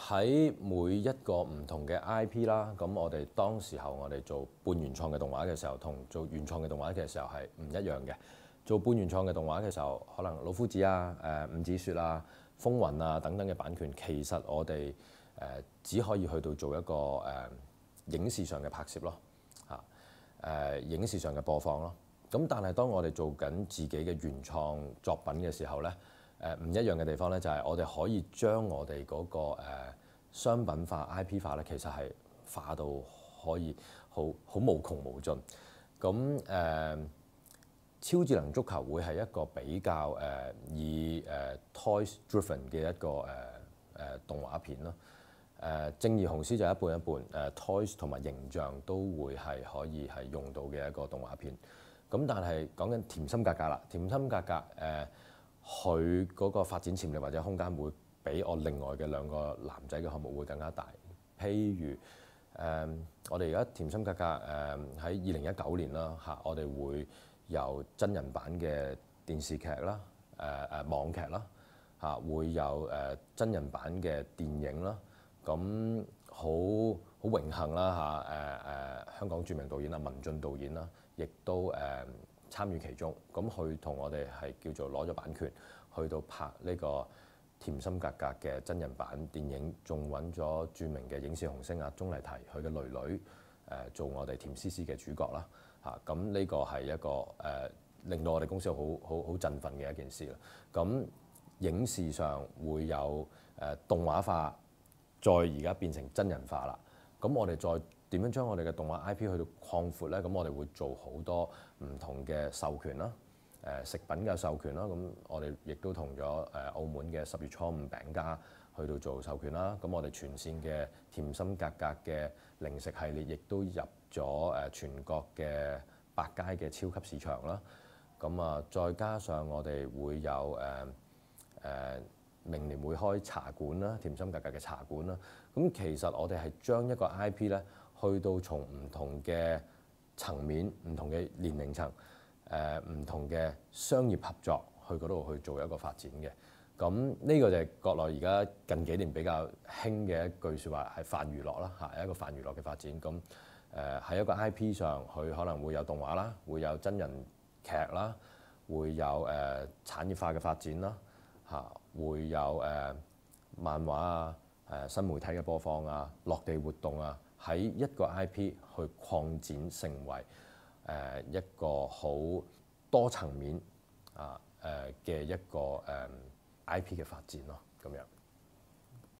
喺每一個唔同嘅 IP 啦，咁我哋當時候我哋做半原創嘅動畫嘅時候，同做原創嘅動畫嘅時候係唔一樣嘅。做半原創嘅動畫嘅時候，可能老夫子啊、五子雪啊、風雲啊等等嘅版權，其實我哋只可以去到做一個影視上嘅拍攝咯，影視上嘅播放咯。咁但係當我哋做緊自己嘅原創作品嘅時候咧，唔一樣嘅地方咧就係我哋可以將我哋嗰個商品化 IP 化咧，其實係化到可以好無窮無盡。咁超智能足球會係一個比較以toys driven 嘅一個動畫片咯。正義雄獅就一半一半，toys 同埋形象都會係可以係用到嘅一個動畫片。咁但係講緊甜心格格啦，甜心格格佢嗰個發展潛力或者空間會比我另外嘅兩個男仔嘅項目會更加大。譬如我哋而家甜心格格喺2019年啦我哋會有真人版嘅電視劇啦、網劇啦會有真人版嘅電影啦。咁好榮幸啦香港著名導演文俊導演啦，亦都參與其中。咁佢同我哋係叫做攞咗版權，去到拍呢個甜心格格嘅真人版電影，仲揾咗著名嘅影視紅星鐘麗緹佢嘅囡囡做我哋甜絲絲嘅主角啦。咁呢個係一個令到我哋公司好振奮嘅一件事啦。咁影視上會有動畫化，再而家變成真人化啦。咁我哋再點樣將我哋嘅動畫 IP 去到擴闊咧？咁我哋會做好多唔同嘅授權啦，食品嘅授權啦。咁我哋亦都同咗澳門嘅10月初5餅家去到做授權啦。咁我哋全線嘅甜心格格嘅零食系列，亦都入咗全國嘅百佳嘅超級市場啦。咁再加上我哋會有明年會開茶館啦，甜心格格嘅茶館啦。咁其實我哋係將一個 IP 咧，去到從唔同嘅層面、唔同嘅年齡層、唔同嘅商業合作去嗰度去做一個發展嘅。咁呢個就係國內而家近幾年比較興嘅一句説話，係泛娛樂啦一個泛娛樂嘅發展。咁喺一個 IP 上，佢可能會有動畫啦，會有真人劇啦，會有產業化嘅發展啦。會有漫畫啊、新媒體嘅播放啊、落地活動啊，喺一個 IP 去擴展成為一個好多層面嘅一個IP 嘅發展咯，咁樣。